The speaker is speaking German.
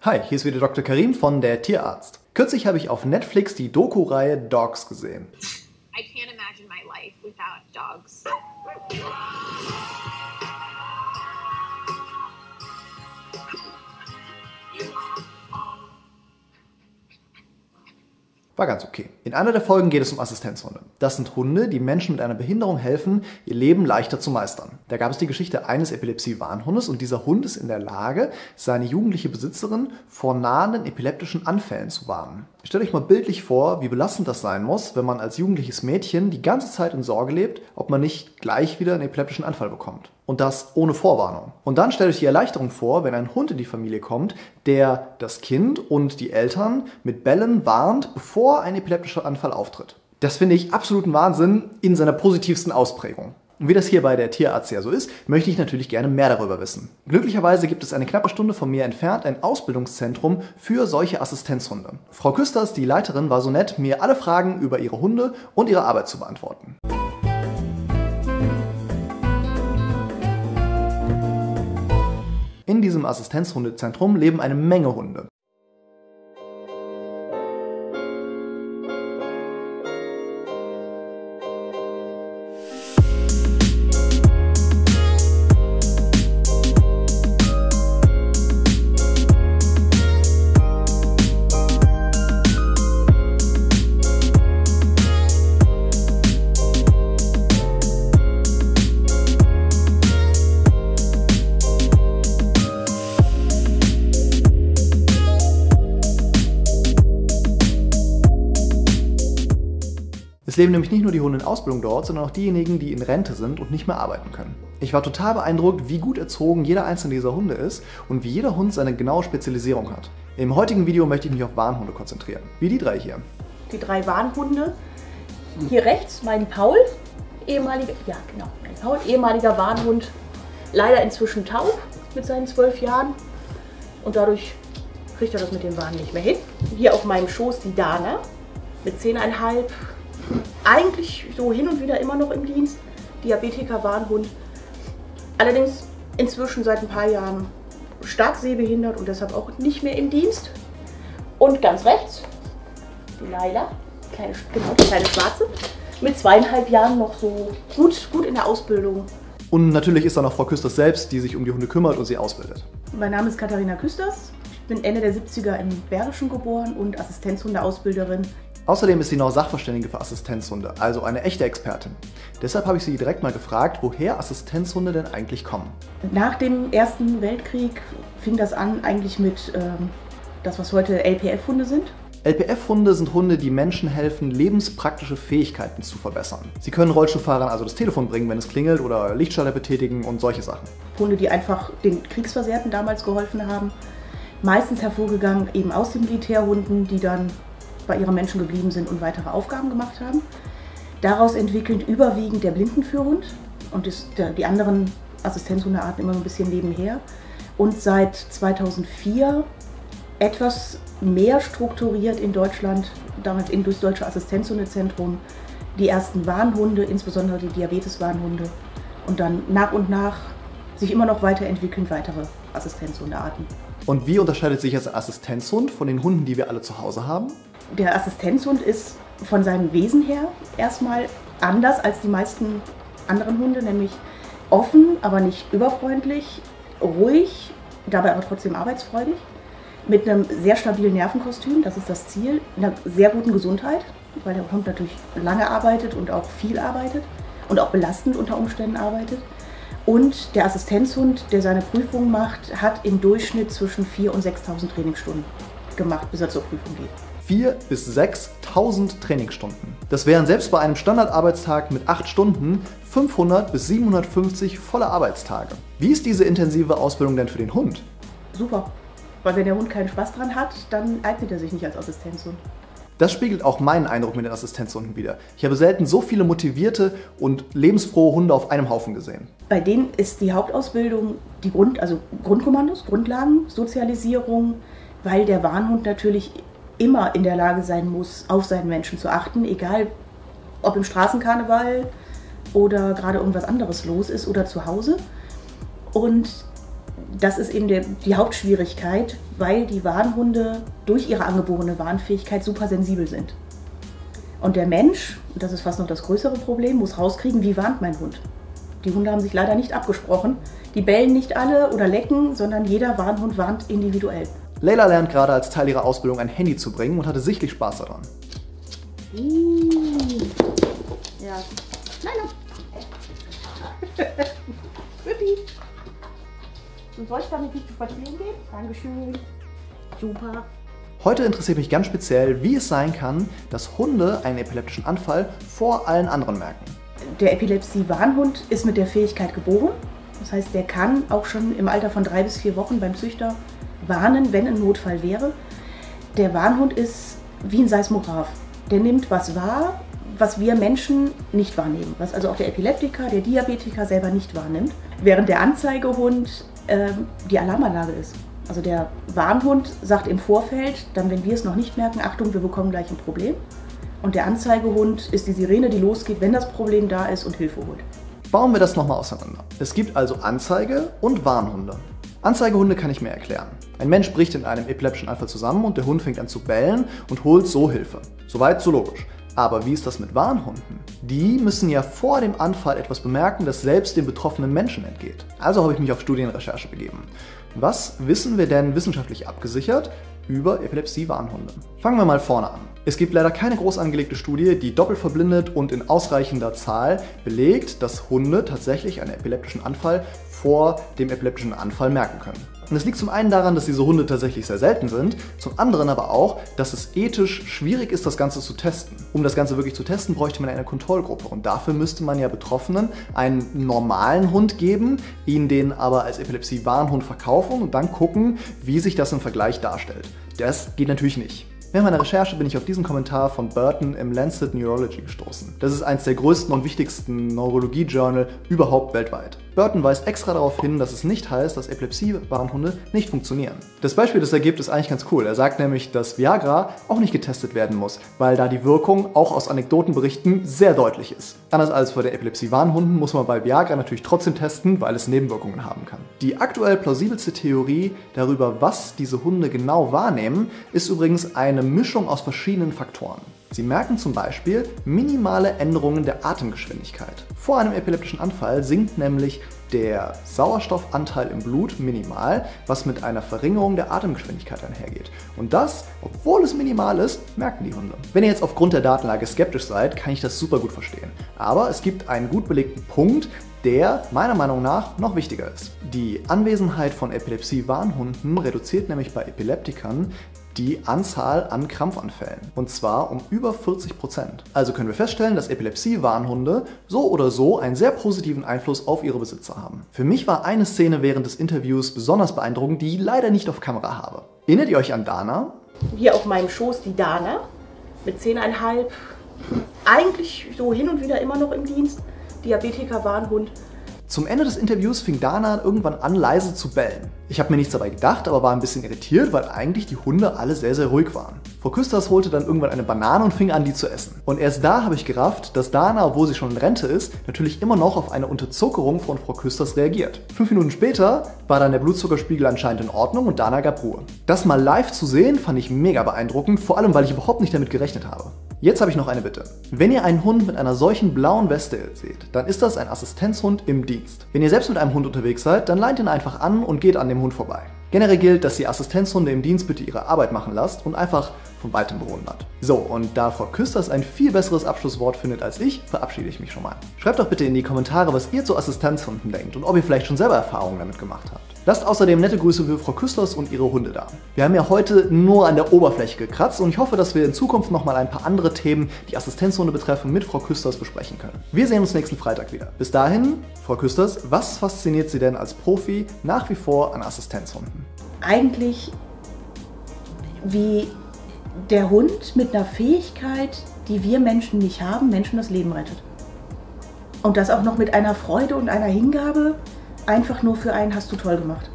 Hi, hier ist wieder Dr. Karim von der Tierarzt. Kürzlich habe ich auf Netflix die Doku-Reihe Dogs gesehen. I can't imagine my life without dogs. War ganz okay. In einer der Folgen geht es um Assistenzhunde. Das sind Hunde, die Menschen mit einer Behinderung helfen, ihr Leben leichter zu meistern. Da gab es die Geschichte eines Epilepsie-Warnhundes und dieser Hund ist in der Lage, seine jugendliche Besitzerin vor nahenden epileptischen Anfällen zu warnen. Stellt euch mal bildlich vor, wie belastend das sein muss, wenn man als jugendliches Mädchen die ganze Zeit in Sorge lebt, ob man nicht gleich wieder einen epileptischen Anfall bekommt. Und das ohne Vorwarnung. Und dann stellt euch die Erleichterung vor, wenn ein Hund in die Familie kommt, der das Kind und die Eltern mit Bellen warnt, bevor ein epileptischer Anfall auftritt. Das finde ich absoluten Wahnsinn in seiner positivsten Ausprägung. Und wie das hier bei der Tierarzt ja so ist, möchte ich natürlich gerne mehr darüber wissen. Glücklicherweise gibt es eine knappe Stunde von mir entfernt ein Ausbildungszentrum für solche Assistenzhunde. Frau Küsters, die Leiterin, war so nett, mir alle Fragen über ihre Hunde und ihre Arbeit zu beantworten. In diesem Assistenzhundezentrum leben eine Menge Hunde. Es leben nämlich nicht nur die Hunde in Ausbildung dort, sondern auch diejenigen, die in Rente sind und nicht mehr arbeiten können. Ich war total beeindruckt, wie gut erzogen jeder einzelne dieser Hunde ist und wie jeder Hund seine genaue Spezialisierung hat. Im heutigen Video möchte ich mich auf Warnhunde konzentrieren, wie die drei hier. Die drei Warnhunde. Hier rechts mein Paul, ehemaliger Warnhund, leider inzwischen taub mit seinen 12 Jahren und dadurch kriegt er das mit dem Warnen nicht mehr hin. Hier auf meinem Schoß die Dana mit 10,5. Eigentlich so hin und wieder immer noch im Dienst, Diabetiker-Warnhund, allerdings inzwischen seit ein paar Jahren stark sehbehindert und deshalb auch nicht mehr im Dienst. Und ganz rechts die Laila, die kleine Schwarze, mit 2,5 Jahren noch so gut in der Ausbildung. Und natürlich ist da noch Frau Küsters selbst, die sich um die Hunde kümmert und sie ausbildet. Mein Name ist Katharina Küsters, ich bin Ende der 70er im Bergischen geboren und Assistenzhundeausbilderin. Außerdem ist sie noch Sachverständige für Assistenzhunde, also eine echte Expertin. Deshalb habe ich sie direkt mal gefragt, woher Assistenzhunde denn eigentlich kommen. Nach dem Ersten Weltkrieg fing das an eigentlich mit das, was heute LPF-Hunde sind. LPF-Hunde sind Hunde, die Menschen helfen, lebenspraktische Fähigkeiten zu verbessern. Sie können Rollstuhlfahrern also das Telefon bringen, wenn es klingelt, oder Lichtschalter betätigen und solche Sachen. Hunde, die einfach den Kriegsversehrten damals geholfen haben. Meistens hervorgegangen eben aus den Militärhunden, die dann bei ihren Menschen geblieben sind und weitere Aufgaben gemacht haben. Daraus entwickelt überwiegend der Blindenführhund und die anderen Assistenzhundearten immer so ein bisschen nebenher. Und seit 2004 etwas mehr strukturiert in Deutschland, damit eben durchs Deutsche Assistenzhundezentrum, die ersten Warnhunde, insbesondere die Diabetes-Warnhunde, und dann nach und nach sich immer noch weiterentwickeln weitere Assistenzhundearten. Und wie unterscheidet sich jetzt ein Assistenzhund von den Hunden, die wir alle zu Hause haben? Der Assistenzhund ist von seinem Wesen her erstmal anders als die meisten anderen Hunde, nämlich offen, aber nicht überfreundlich, ruhig, dabei aber trotzdem arbeitsfreudig, mit einem sehr stabilen Nervenkostüm, das ist das Ziel, einer sehr guten Gesundheit, weil der Hund natürlich lange arbeitet und auch viel arbeitet und auch belastend unter Umständen arbeitet. Und der Assistenzhund, der seine Prüfung macht, hat im Durchschnitt zwischen 4.000 und 6.000 Trainingsstunden gemacht, bis er zur Prüfung geht. 4.000 bis 6.000 Trainingsstunden. Das wären selbst bei einem Standardarbeitstag mit 8 Stunden 500 bis 750 volle Arbeitstage. Wie ist diese intensive Ausbildung denn für den Hund? Super, weil wenn der Hund keinen Spaß dran hat, dann eignet er sich nicht als Assistenzhund. Das spiegelt auch meinen Eindruck mit den Assistenzhunden wider. Ich habe selten so viele motivierte und lebensfrohe Hunde auf einem Haufen gesehen. Bei denen ist die Hauptausbildung die Grundkommandos, Grundlagen, Sozialisierung, weil der Warnhund natürlich immer in der Lage sein muss, auf seinen Menschen zu achten, egal ob im Straßenkarneval oder gerade irgendwas anderes los ist oder zu Hause. Und Das ist eben die Hauptschwierigkeit, weil die Warnhunde durch ihre angeborene Warnfähigkeit super sensibel sind. Und der Mensch, und das ist fast noch das größere Problem, muss rauskriegen, wie warnt mein Hund. Die Hunde haben sich leider nicht abgesprochen. Die bellen nicht alle oder lecken, sondern jeder Warnhund warnt individuell. Leila lernt gerade als Teil ihrer Ausbildung ein Handy zu bringen und hatte sichtlich Spaß daran. Ja. Nein, Rippi. Du sollst damit nicht spazieren gehen? Dankeschön. Super. Heute interessiert mich ganz speziell, wie es sein kann, dass Hunde einen epileptischen Anfall vor allen anderen merken. Der Epilepsie-Warnhund ist mit der Fähigkeit geboren. Das heißt, der kann auch schon im Alter von 3 bis 4 Wochen beim Züchter warnen, wenn ein Notfall wäre. Der Warnhund ist wie ein Seismograph. Der nimmt was wahr, was wir Menschen nicht wahrnehmen. Was also auch der Epileptiker, der Diabetiker selber nicht wahrnimmt. Während der Anzeigehund die Alarmanlage ist. Also der Warnhund sagt im Vorfeld, dann wenn wir es noch nicht merken, Achtung, wir bekommen gleich ein Problem. Und der Anzeigehund ist die Sirene, die losgeht, wenn das Problem da ist und Hilfe holt. Bauen wir das nochmal auseinander. Es gibt also Anzeige- und Warnhunde. Anzeigehunde kann ich mir erklären. Ein Mensch bricht in einem epileptischen Anfall zusammen und der Hund fängt an zu bellen und holt so Hilfe. Soweit so logisch. Aber wie ist das mit Warnhunden? Die müssen ja vor dem Anfall etwas bemerken, das selbst dem betroffenen Menschen entgeht. Also habe ich mich auf Studienrecherche begeben. Was wissen wir denn wissenschaftlich abgesichert über Epilepsie-Warnhunde? Fangen wir mal vorne an. Es gibt leider keine groß angelegte Studie, die doppelt verblindet und in ausreichender Zahl belegt, dass Hunde tatsächlich einen epileptischen Anfall vor dem epileptischen Anfall merken können. Und es liegt zum einen daran, dass diese Hunde tatsächlich sehr selten sind, zum anderen aber auch, dass es ethisch schwierig ist, das Ganze zu testen. Um das Ganze wirklich zu testen, bräuchte man eine Kontrollgruppe und dafür müsste man ja Betroffenen einen normalen Hund geben, ihnen den aber als Epilepsie-Warnhund verkaufen und dann gucken, wie sich das im Vergleich darstellt. Das geht natürlich nicht. Während meiner Recherche bin ich auf diesen Kommentar von Burton im Lancet Neurology gestoßen. Das ist eines der größten und wichtigsten Neurologie-Journal überhaupt weltweit. Burton weist extra darauf hin, dass es nicht heißt, dass Epilepsie-Warnhunde nicht funktionieren. Das Beispiel, das er gibt, ist eigentlich ganz cool. Er sagt nämlich, dass Viagra auch nicht getestet werden muss, weil da die Wirkung auch aus Anekdotenberichten sehr deutlich ist. Anders als bei den Epilepsie-Warnhunden muss man bei Viagra natürlich trotzdem testen, weil es Nebenwirkungen haben kann. Die aktuell plausibelste Theorie darüber, was diese Hunde genau wahrnehmen, ist übrigens eine Mischung aus verschiedenen Faktoren. Sie merken zum Beispiel minimale Änderungen der Atemgeschwindigkeit. Vor einem epileptischen Anfall sinkt nämlich der Sauerstoffanteil im Blut minimal, was mit einer Verringerung der Atemgeschwindigkeit einhergeht. Und das, obwohl es minimal ist, merken die Hunde. Wenn ihr jetzt aufgrund der Datenlage skeptisch seid, kann ich das super gut verstehen. Aber es gibt einen gut belegten Punkt, der meiner Meinung nach noch wichtiger ist. Die Anwesenheit von Epilepsie-Warnhunden reduziert nämlich bei Epileptikern die Anzahl an Krampfanfällen. Und zwar um über 40%. Also können wir feststellen, dass Epilepsie-Warnhunde so oder so einen sehr positiven Einfluss auf ihre Besitzer haben. Für mich war eine Szene während des Interviews besonders beeindruckend, die ich leider nicht auf Kamera habe. Erinnert ihr euch an Dana? Hier auf meinem Schoß die Dana mit 10,5. Eigentlich so hin und wieder immer noch im Dienst. Diabetiker-Warnhund. Zum Ende des Interviews fing Dana irgendwann an, leise zu bellen. Ich habe mir nichts dabei gedacht, aber war ein bisschen irritiert, weil eigentlich die Hunde alle sehr, sehr ruhig waren. Frau Küsters holte dann irgendwann eine Banane und fing an, die zu essen. Und erst da habe ich gerafft, dass Dana, obwohl sie schon in Rente ist, natürlich immer noch auf eine Unterzuckerung von Frau Küsters reagiert. 5 Minuten später war dann der Blutzuckerspiegel anscheinend in Ordnung und Dana gab Ruhe. Das mal live zu sehen, fand ich mega beeindruckend, vor allem, weil ich überhaupt nicht damit gerechnet habe. Jetzt habe ich noch eine Bitte. Wenn ihr einen Hund mit einer solchen blauen Weste seht, dann ist das ein Assistenzhund im Dienst. Wenn ihr selbst mit einem Hund unterwegs seid, dann leint ihn einfach an und geht an dem Hund vorbei. Generell gilt, dass ihr Assistenzhunde im Dienst bitte ihre Arbeit machen lasst und einfach von weitem bewundert. So, und da Frau Küsters ein viel besseres Abschlusswort findet als ich, verabschiede ich mich schon mal. Schreibt doch bitte in die Kommentare, was ihr zu Assistenzhunden denkt und ob ihr vielleicht schon selber Erfahrungen damit gemacht habt. Lasst außerdem nette Grüße für Frau Küsters und ihre Hunde da. Wir haben ja heute nur an der Oberfläche gekratzt und ich hoffe, dass wir in Zukunft nochmal ein paar andere Themen, die Assistenzhunde betreffen, mit Frau Küsters besprechen können. Wir sehen uns nächsten Freitag wieder. Bis dahin, Frau Küsters, was fasziniert Sie denn als Profi nach wie vor an Assistenzhunden? Eigentlich wie der Hund mit einer Fähigkeit, die wir Menschen nicht haben, Menschen das Leben rettet. Und das auch noch mit einer Freude und einer Hingabe, einfach nur für einen hast du toll gemacht.